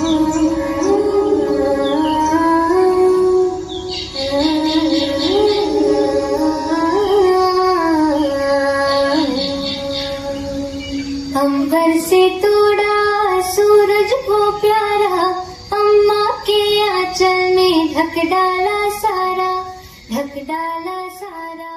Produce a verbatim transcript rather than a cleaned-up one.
अंबर से तोड़ा सूरज को प्यारा, अम्मा के आंचल में ढक डाला सारा, ढक डाला सारा।